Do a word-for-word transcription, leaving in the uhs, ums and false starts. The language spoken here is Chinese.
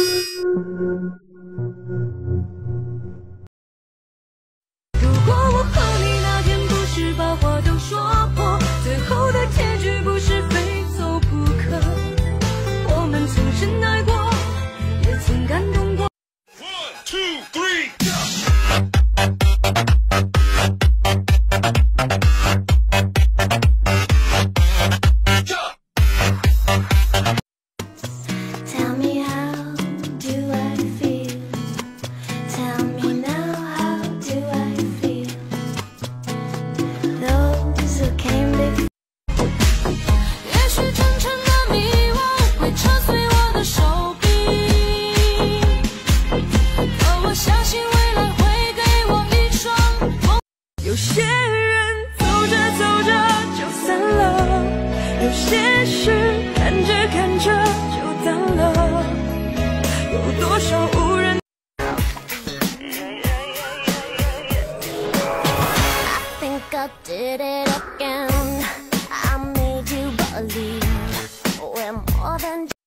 如果我和你那天不是把话都说破，最后的结局不是非走不可。我们曾深爱过，也曾感动过。 One, two, three, go! Tell me how do I feel? Tell me now how do I feel? Those who came before. 也许真诚的迷惘会扯碎我的手臂，可我相信未来会给我一双梦。有些人走着走着就散了，有些事看着看着就淡了，有多少无人。 I think I did it again. I made you believe we're more than